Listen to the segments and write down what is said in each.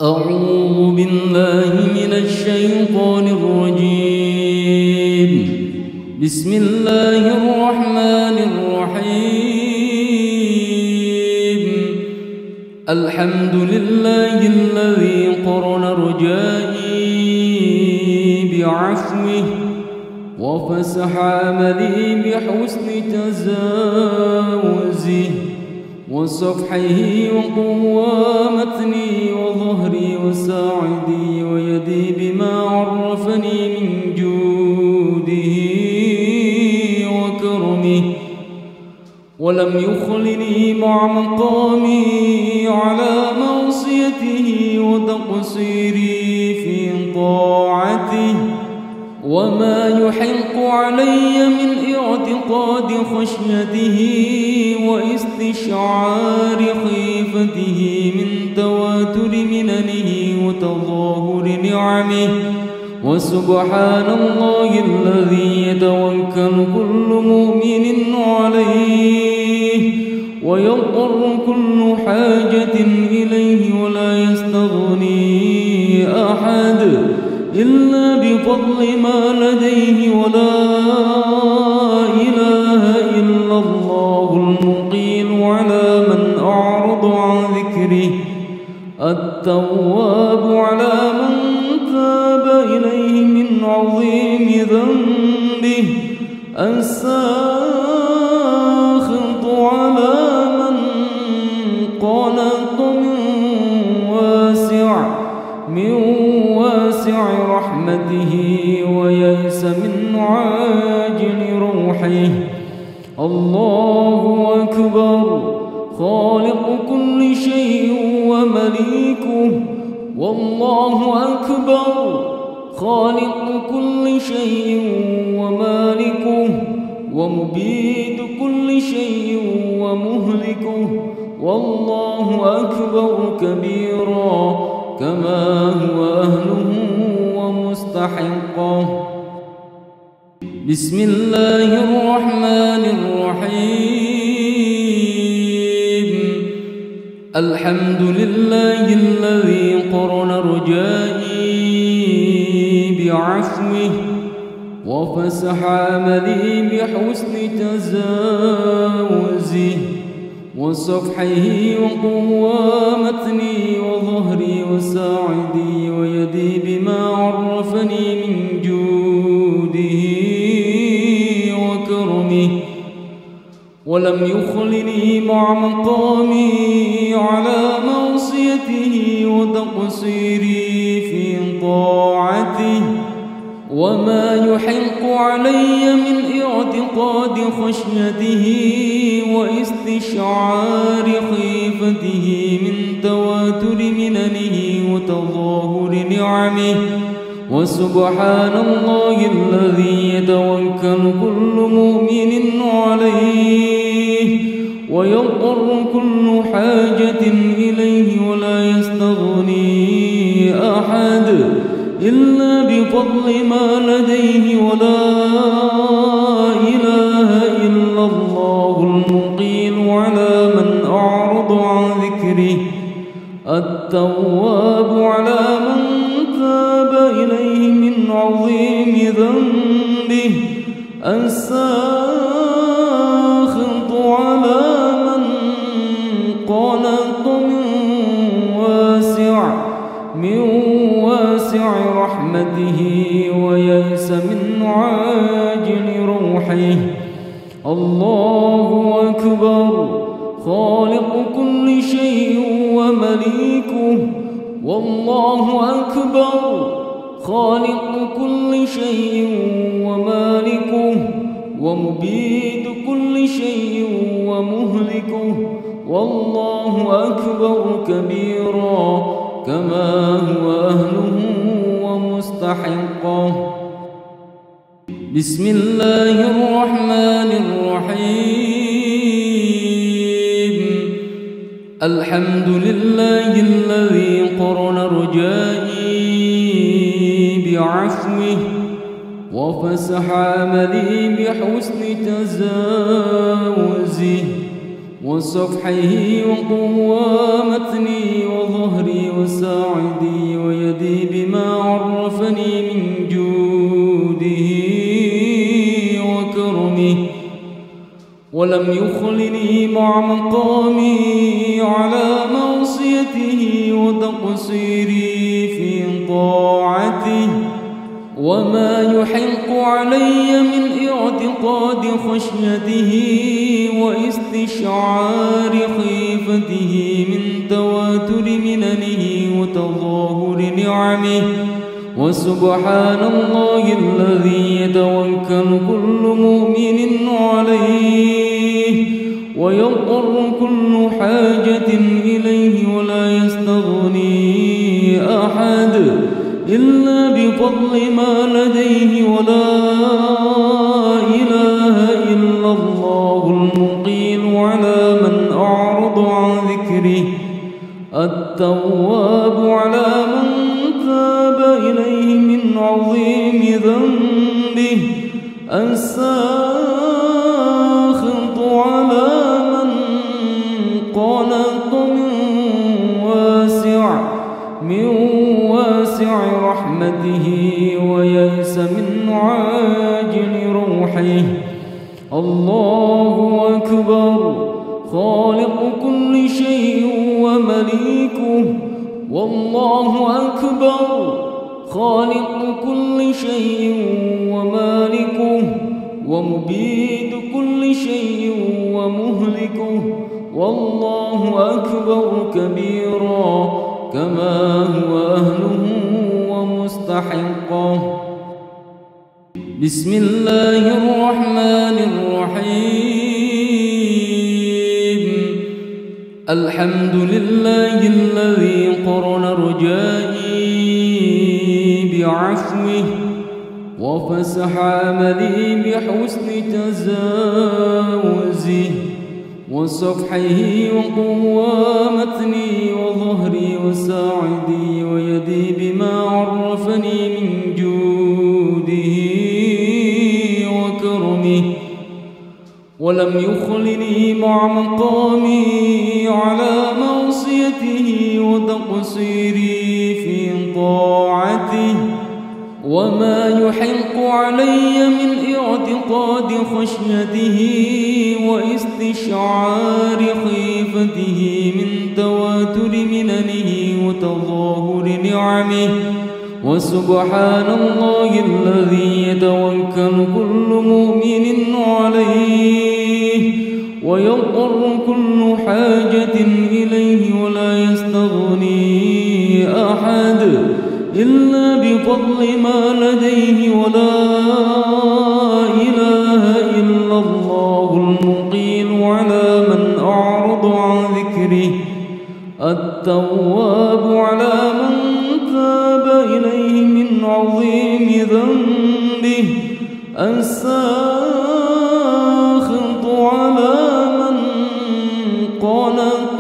أعوذ بالله من الشيطان الرجيم. بسم الله الرحمن الرحيم. الحمد لله الذي قرن رجائي بعفوه وفسح عملي بحسن تزاوزه وصفحه وقوامتني وظهري وساعدي ويدي بما عرفني من جوده وكرمه ولم يخلني مع مقامي على معصيته وتقصيري في طاعته وما يحق علي من اعتقاد خشيته واستشعار خيفته من تواتر مننه وتظاهر نعمه. وسبحان الله الذي يتوكل كل مؤمن عليه ويضطر كل حاجة إليه ولا يستغني أحد إلا بفضل ما لديه ولا إله إلا الله المقيل على من أعرض عن ذكره التواب على من تاب إليه من عظيم ذنبه الساخط على من قنط من واسع رحمته ويئس من عاجل روحه. الله أكبر خالق كل شيء ومليكه. والله أكبر خالق كل شيء ومالكه ومبيد كل شيء ومهلكه. والله أكبر كبيرا كما هو أهله ومستحقه. بسم الله الرحمن الرحيم. الحمد لله الذي قرن رجائي بعفوه وفسح عملي بحسن تزاوزه وصفحه وقوامتني وظهري وساعدي ويدي بما عرفني من جوده وكرمه ولم يخلني مع مقامي على معصيته وتقصيري في طاعته وما يحق علي من اعتقاد خشيته واستشعار خيفته من تواتر مننه وتظاهر نعمه. وسبحان الله الذي يتوكل كل مؤمن عليه ويضطر كل حاجة إليه ولا يستغني أحد إلا بفضل ما لديه ولا إله إلا الله المقيل على من أعرض عن ذكره التواب على من تاب إليه من عظيم ذنبه الساخط على من قنط من واسع رحمته ويئس من عاجل روحه. الله أكبر خالق كل شيء ومليكه. والله أكبر خالق كل شيء ومالكه ومبيد كل شيء ومهلكه. والله أكبر كبيرا كما هو أهله ومستحقه. بسم الله الرحمن الرحيم. الحمد لله الذي قرن رجائي بعفوه وفسح عملي بحسن تزاوزه وصفحه وقوامتني وظهري وساعدي ويدي بما عرفني من جوده وكرمه ولم يخلني مع مقامي على معصيته وتقصيري في طاعته وما يحق علي من اعتقاد خشيته واستشعار خيفته من تواتر مننه وتظاهر نعمه وسبحان الله الذي يتوكل كل مؤمن عليه ويضطر كل حاجة إليه ولا يستغني أحد إلا بفضل ما لديه ولا إله إلا الله المقيل على من أعرض عن ذكره التواب على من تاب إليه من عظيم ذنبه الساخط على من قنط من واسع رحمته ويئس من عاجل روحه الله أكبر خالق كل شيء ومليكه والله أكبر خالق كل شيء ومالكه ومبيد كل شيء ومهلكه والله أكبر كبيرا كما هو أهله ومستحقه بسم الله الرحمن الرحيم الحمد لله الذي قرن رجائي بعفوه وفسح عملي بحسن تزاوزه وصفحه وقوامتني وظهري وساعدي ويدي بما عرفني من جوده وكرمه ولم يخلني مع مقامي على معصيته وتقصيري في طاعته وما يحق علي من اعتقاد خشيته واستشعار خيفته من تواتر مننه وتظاهر نعمه وسبحان الله الذي يتوكل كل مؤمن عليه ويضطر كل حاجة إليه ولا يستغني أحد إلا بفضل ما لديه ولا إله إلا الله المقيل على من أعرض عن ذكره التواب على من تاب إليه من عظيم ذنبه الساخط على من قنط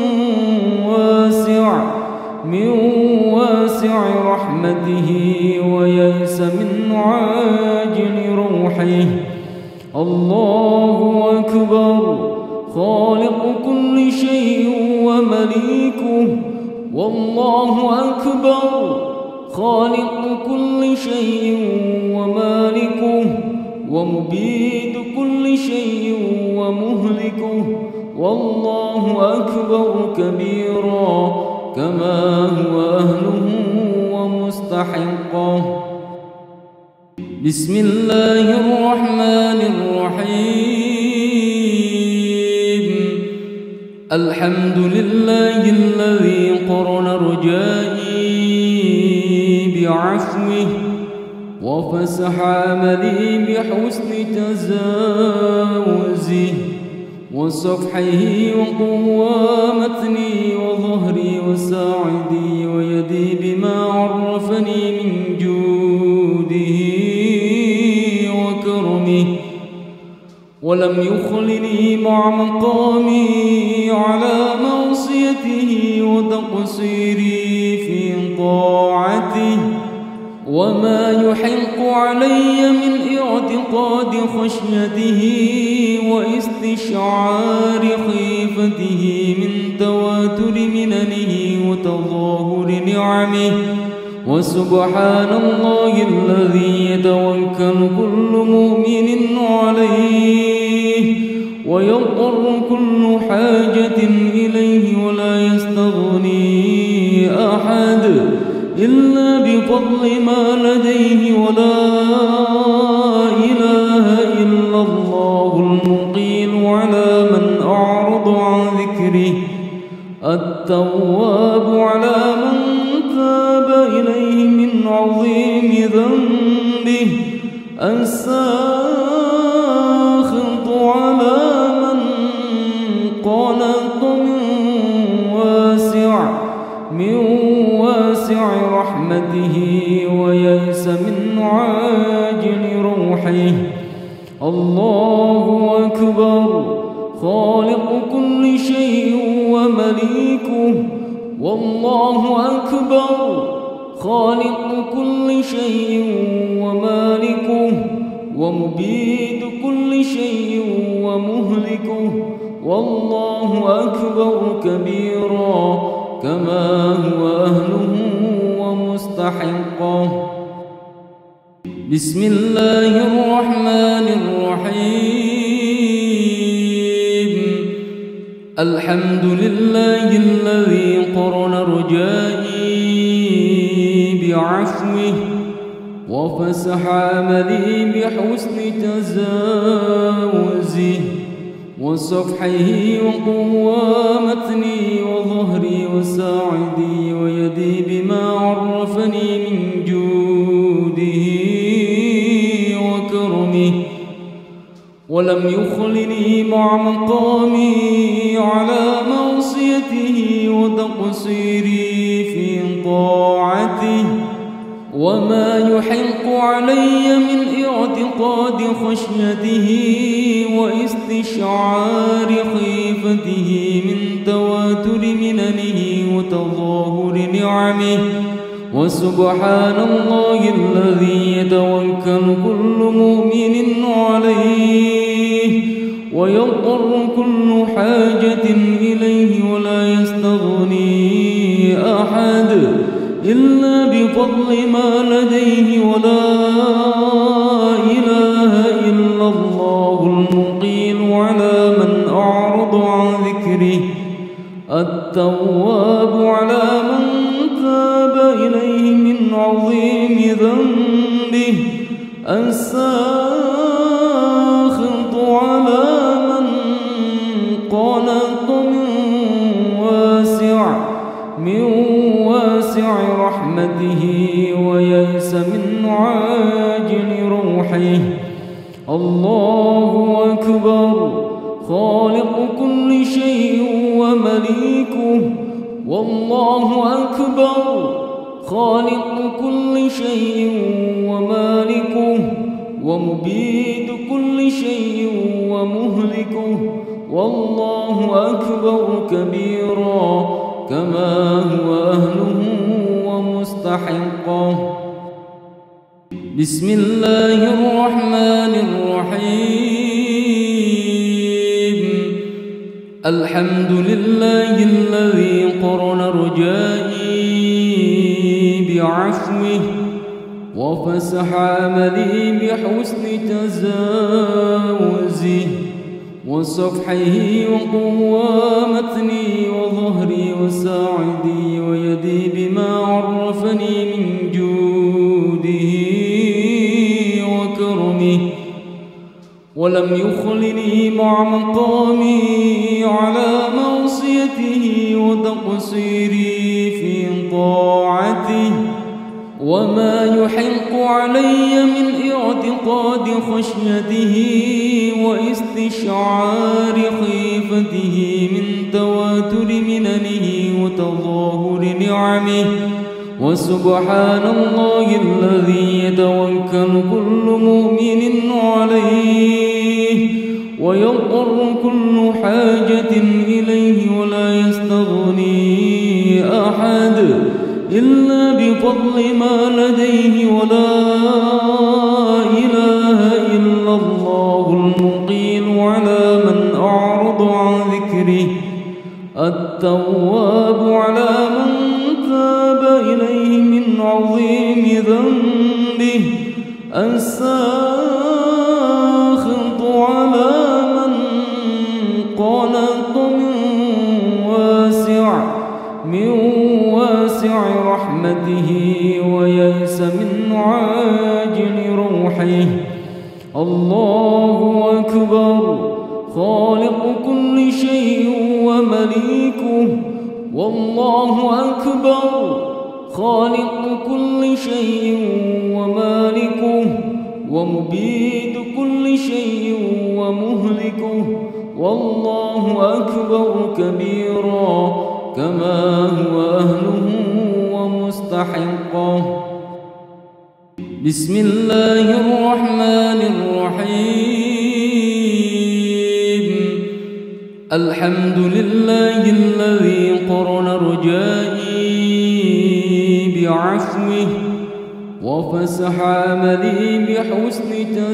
من واسع رحمته ويئس من عاجل روحه الله أكبر خالق كل شيء ومليكه والله أكبر خالق كل شيء ومالكه ومبيد كل شيء ومهلكه والله أكبر كبيرا كما هو أهله ومستحقه بسم الله الرحمن الرحيم الحمد لله الذي قرن رجائي بعفوه وفسح عملي بحسن تزاوزه وصفحه وقوامتني وظهري وساعدي ويدي بما عرفني من جوده وكرمه ولم يخلني مع مقامي على معصيته وتقصيري في طاعته وما يحق علي من اعتقاد خشيته واستشعار خيفته من تواتر مننه وتظاهر نعمه. وسبحان الله الذي يتوكل كل مؤمن عليه ويضطر كل حاجة إليه ولا يستغني أحد إلا بفضل ما لديه. ولا إله إلا الله المقيل على من أعرض عن ذكره، التواب على من تاب إليه من عظيم ذنبه، الساخط على من قنط من واسع رحمته ويئس من عاجل روحه. الله أكبر، خالق كل شيء ومليكه. والله أكبر، خالق كل شيء ومالكه، ومبيد كل شيء ومهلكه. والله أكبر كبيرا كما هو أهله ومستحقه. بسم الله الرحمن الرحيم. الحمد لله الذي قرن رجائي بعفوه وفسح عملي بحسن تزاوزه وصفحه وقوى متني وظهري وساعدي ويدي بما عرفني من جوده وكرمه. ولم يخلني مع مقامي على معصيته وتقصيري في طاعته. وما يحق علي من اعتقاد خشيته واستشعار خيفته من تواتر مننه وتظاهر نعمه. وسبحان الله الذي يتوكل كل مؤمن عليه ويضطر كل حاجة إليه ولا يستغني أحد إلا بفضل ما لديه. ولا إله إلا الله المقيل على من أعرض عن ذكره، التواب على من تاب إليه من عظيم ذنبه، الساخط على من قنط من واسع رحمته ويئس من عاجل روحه. الله أكبر، خالق كل شيء ومليكه. والله أكبر، خالق كل شيء ومالكه، ومبيد كل شيء ومهلكه. والله أكبر كبيرا كما هو أهله ومستحقه. بسم الله الرحمن الرحيم. الحمد لله الذي قرن رجائي بعفوه وفسح عملي بحسن تزاوزه وصفحه وقوى متني وظهري وساعدي ويدي بما عرفني من جوده وكرمه. ولم يخلني مع مقامي على معصيته وتقصيري في طاعته. وما يحق علي من اعتقاد خشيته واستشعار خيفته من تواتر مننه وتظاهر نعمه. وسبحان الله الذي يتوكل كل مؤمن عليه ويضطر كل حاجة إليه ولا يستغني أحد إلا بفضل ما لديه ولا إله إلا الله المقيل على من أعرض عن ذكره التواب على من تاب إليه من عظيم ذنبه الساخط على من قنط من واسع رحمته ويئس من عاجل روحه. الله أكبر خالق كل شيء ومليكه. والله أكبر خالق كل شيء ومالكه ومبيد كل شيء ومهلكه. والله أكبر كبيرا كما هو أهله ومستحقه. بسم الله الرحمن الرحيم. الحمد لله الذي قرن رجائي بعفوه وفسح عملي بحسن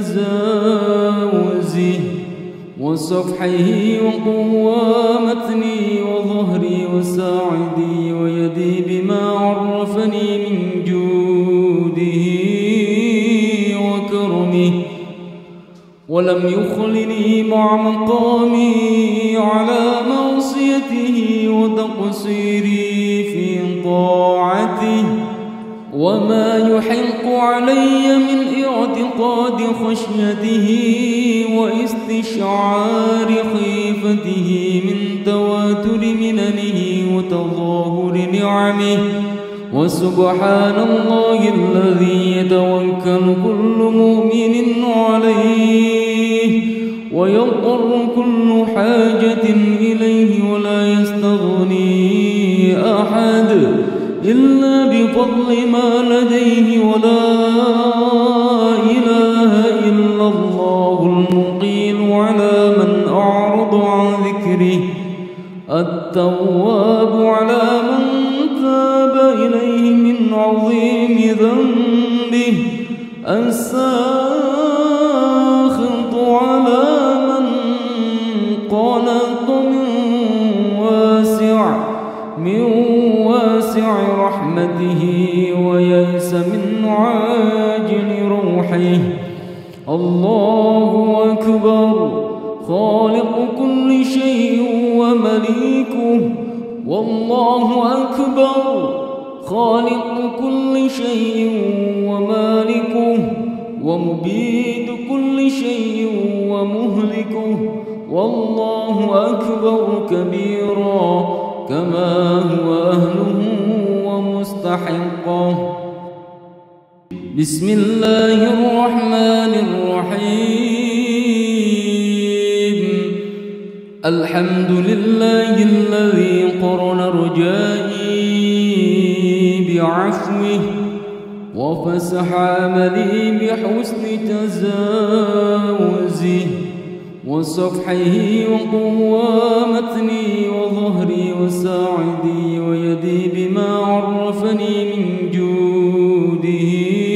تزاوزه وصفحه وقوامتني وظهري وساعدي ويدي بما عرفني من جوده وكرمه ولم يخلني مع مقامي على معصيته وتقصيري في طاعته وما يحق علي من اعتقاد خشيته واستشعار خيفته من تواتر مننه وتظاهر نعمه. وسبحان الله الذي يتوكل كل مؤمن عليه ويضطر كل حاجة إليه ولا يستغني أحد إلا بفضل ما لديه ولا إله إلا الله المقيل على من أعرض عن ذكره التواب على من تاب إليه من عظيم ذنبه الساخط على من قنط من واسع رحمته ويئس من عاجل روحه. الله أكبر خالق كل شيء ومليكه. والله أكبر خالق كل شيء ومالكه ومبيد كل شيء ومهلكه. والله أكبر كبيرا كما هو أهله ومستحقه. بسم الله الرحمن الرحيم. الحمد لله الذي قرن رجائي بعفوه وفسح عملي بحسن تزاوزه وصفحه وقوامتني وظهري وساعدي ويدي بما عرفني من جوده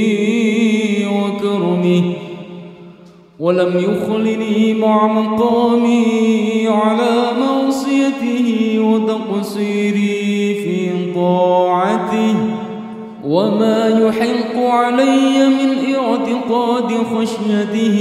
وكرمه ولم يخلني مع مقامي على معصيته وتقصيري في طاعته وما يحق علي من اعتقاد خشيته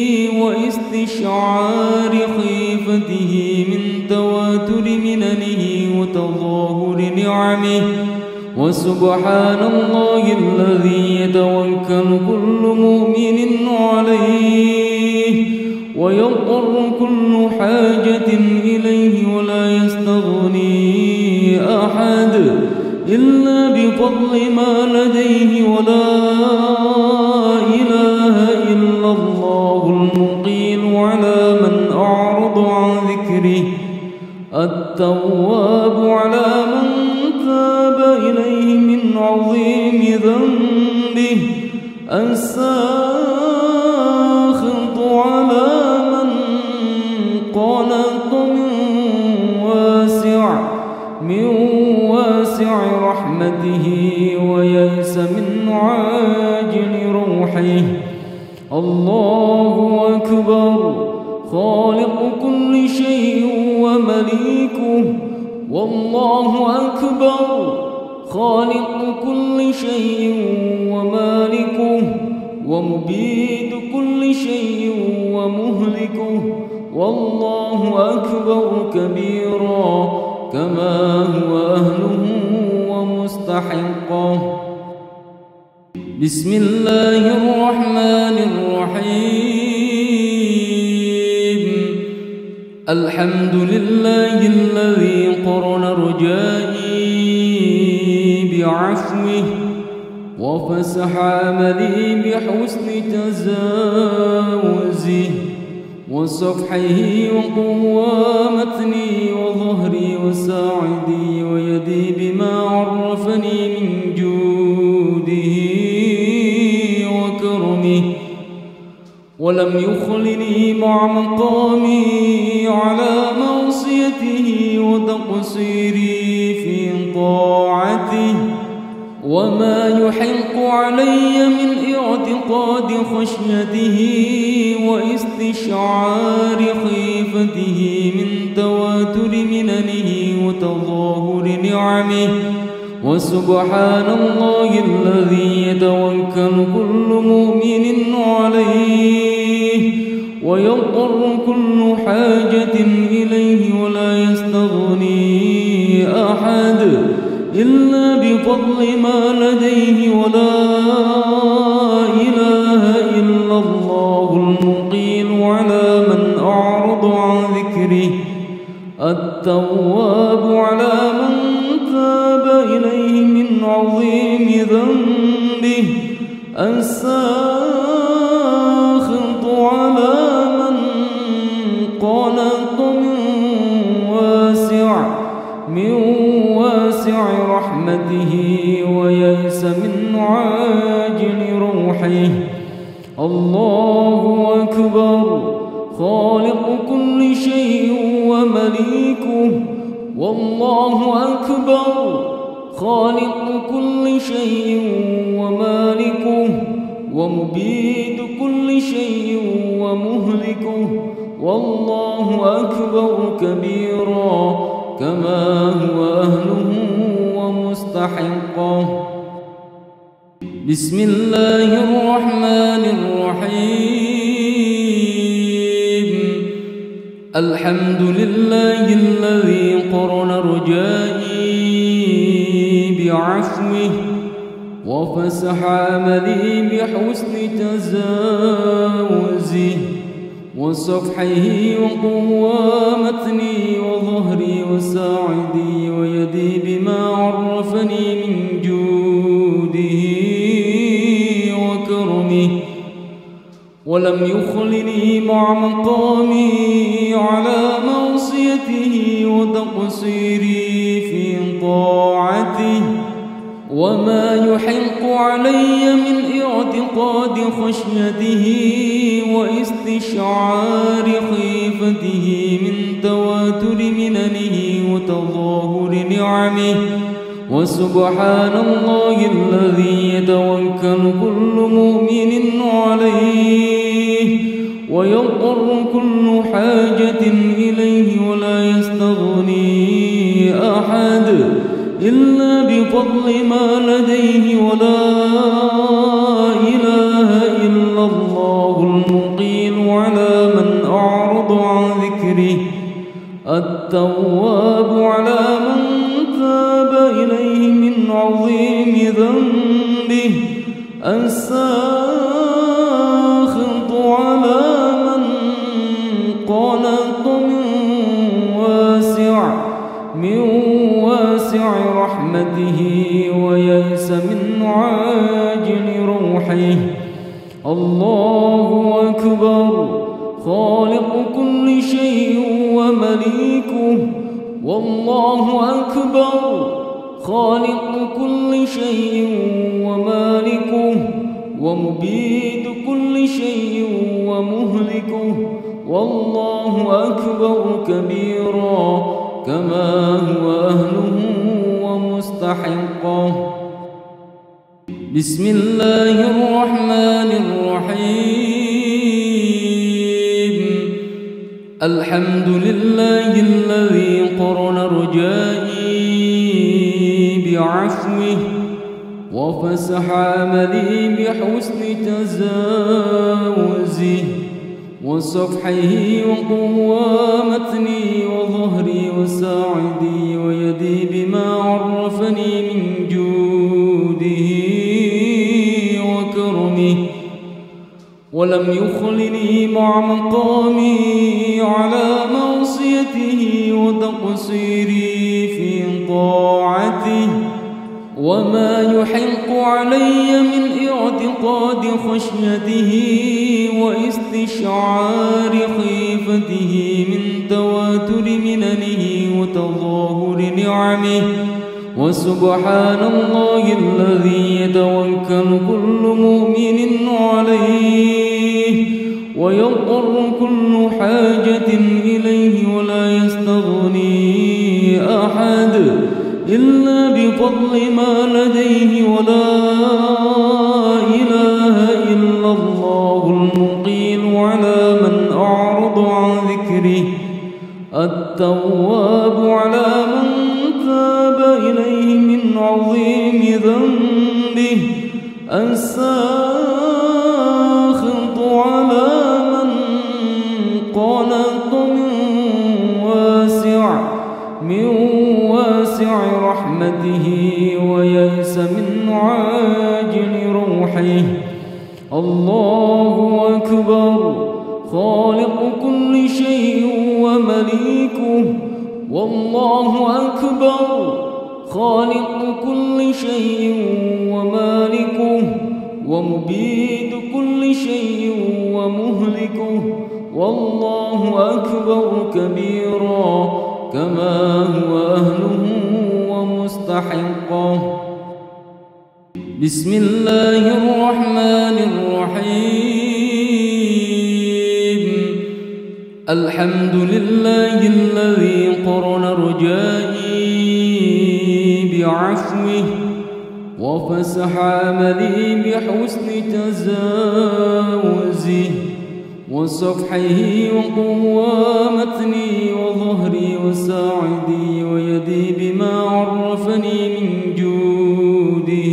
واستشعار خيفته من تواتر مننه وتظاهر نعمه. وسبحان الله الذي يتوكل كل مؤمن عليه ويضطر كل حاجة إليه ولا يستغني أحد إلا بفضل ما لديه ولا إله إلا الله المقيل على من أعرض عن ذكره التواب على من تاب إليه من عظيم ذنبه الساخط على من قنط من واسع رحمته رحمته ويئس من عاجل روحه. الله أكبر. خالق كل شيء ومليكه. والله أكبر. خالق كل شيء ومالكه ومبيد كل شيء ومهلكه. والله أكبر كبيرا كما هو أهله ومستحقه. بسم الله الرحمن الرحيم. الحمد لله الذي قرن رجائي بعفوه وفسح عملي بحسن تزاوزه وصفحه وقوامتني وظهري وساعدي ويدي بما عرفني من جوده وكرمه ولم يخلني مع مقامي على معصيته وتقصيري في طاعته وما يحق علي من اعتقاد خشيته واستشعار خيفته من تواتر مننه وتظاهر نعمه. وسبحان الله الذي يتوكل كل مؤمن عليه ويضطر كل حاجة إليه ولا يستغني أحد إلا بفضل ما لديه. ولا إله إلا الله المقيل على من أعرض عن ذكره. التواب على من تاب إليه من عظيم ذنبه. الساخط على من قنط من واسع رحمته ويئس من عاجل روحه. الله أكبر. خالق كل شيء ومليكه. والله أكبر. خالق كل شيء ومالكه ومبيد كل شيء ومهلكه. والله أكبر كبيرا كما هو أهله ومستحقه. بسم الله الرحمن الرحيم. الحمد لله الذي قرن رجائي بعفوه وفسح عملي بحسن تزاوزه وصفحه وقوامتني وظهري وساعدي ويدي بما عرفني من جوده وكرمه ولم يخلني مع مقامي على معصيته وتقصيري في طاعته وما يحق علي من اعتقاد خشيته واستشعار خيفته من تواتر مننه وتظاهر نعمه. وسبحان الله الذي يتوكل كل مؤمن عليه ويضطر كل حاجة إليه ولا يستغني أحد إلا بفضل ما لديه. ولا إله إلا الله المقيل على من أعرض عن ذكره. التواب على من تاب إليه من عظيم ذنبه. الساخط على من قنط من واسع رحمته ويئس من عاجل روحه. الله أكبر. خالق كل شيء ومليكه. والله أكبر. خالق كل شيء ومالكه ومبيد كل شيء ومهلكه. والله أكبر كبيرا كما هو أهله ومستحقه. ومستحقه. بسم الله الرحمن الرحيم. الحمد لله الذي قرن رجائي بعفوه وفسح عملي بحسن تزاوزه وصفحه وقوامتني وظهري وساعدي ويدي بما عرفني من جوده وكرمه ولم يخلني مع مقامي على معصيته وتقصيري في طاعته وما يحق علي من اعتقاد خشيته واستشعار خيفته من تواتر مننه وتظاهر نعمه. وسبحان الله الذي يتوكل كل مؤمن عليه ويضطر كل حاجة إليه ولا يستغني أحد إلا بفضل ما لديه. ولا إله إلا الله المقيل على من أعرض عن ذكره التواب على من تاب إليه من عظيم ذنبه الساخط على من قنط من واسع رحمته ويئس من عاجل روحه. الله أكبر خالق كل شيء ومليكه. والله أكبر خالق كل شيء ومالكه ومبيد كل شيء ومهلكه. والله أكبر كبيرا كما هو أهله ومستحقه. بسم الله الرحمن الرحيم. الحمد لله الذي قرن رجائي بعفوه وفسح عملي بحسن تزاوزه وصفحه وقوامتني وظهري وساعدي ويدي بما عرفني من جوده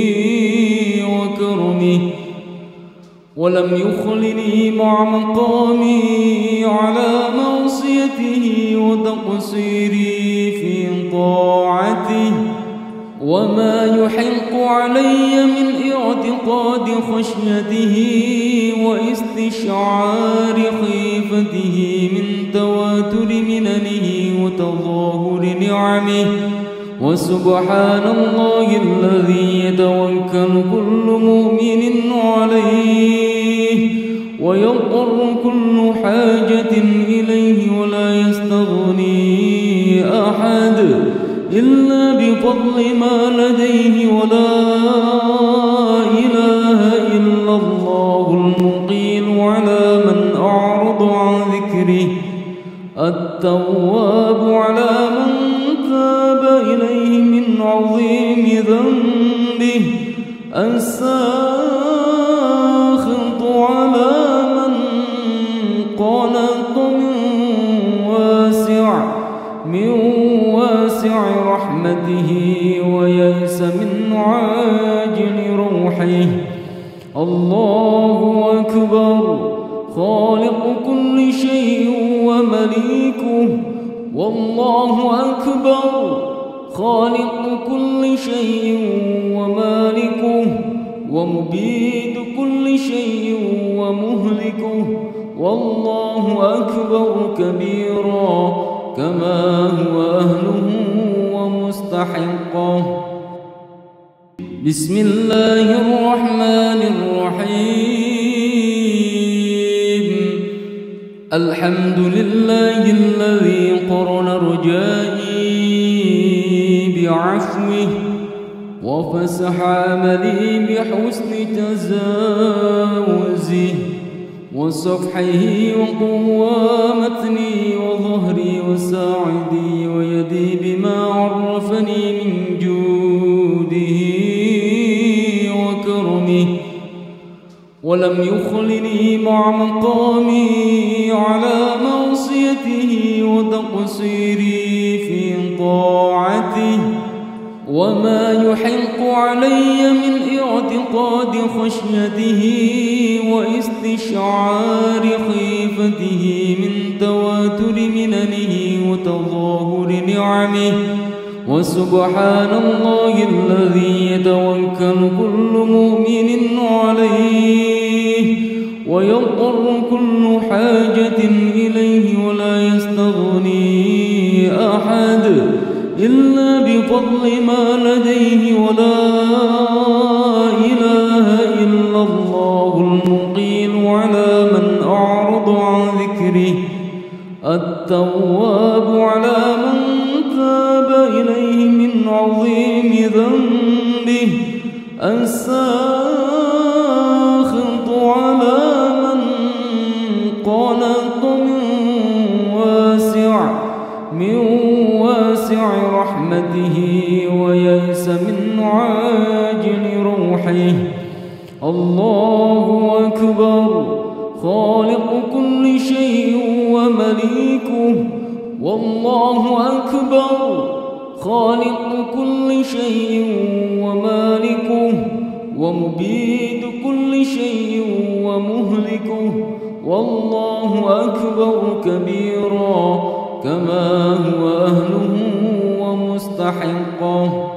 وكرمه ولم يخلني مع مقامي على معصيته وتقصيري في طاعته وما يحق علي من اعتقاد خشيته واستشعار خيفته من تواتر مننه وتظاهر نعمه. وسبحان الله الذي يتوكل كل مؤمن عليه ويضطر كل حاجة إليه ولا يستغني أحد إلا بفضل ما لديه. ولا إله إلا الله المقيل على من أعرض عن ذكره التواب على من تاب إليه من عظيم ذنبه الساخط على من قنط من واسع رحمته ويئس من عاجل روحه. الله أكبر خالق كل شيء ومليكه. والله أكبر خالق كل شيء ومالكه ومبيد كل شيء ومهلكه. والله أكبر كبيرا كما هو أهله ومستحقه. بسم الله الرحمن الرحيم. الحمد لله الذي قرن رجائي بعفوه وفسح عملي بحسن تزاوزه وصفحه وقوامتني وظهري وساعدي ويدي بما عرفني من جود ولم يخلني مع مقامي على معصيته وتقصيري في طاعته، وما يحق علي من اعتقاد خشيته واستشعار خيفته من تواتر مننه وتظاهر نعمه. وسبحان الله الذي يتوكل كل مؤمن عليه ويضطر كل حاجة إليه، ولا يستغني أحد إلا بفضل ما لديه. ولا إله إلا الله المقيل على من أعرض عن ذكره، التواب على من تاب إليه من عظيم ذنبه، الساخط على من قنط من واسع رحمته ويئس من عاجل روحه. الله أكبر، خالق كل شيء ومليكه. والله أكبر، خالق كل شيء ومالكه، ومبيد كل شيء ومهلكه. والله أكبر كبيرا، كما هو أهله ومستحقه.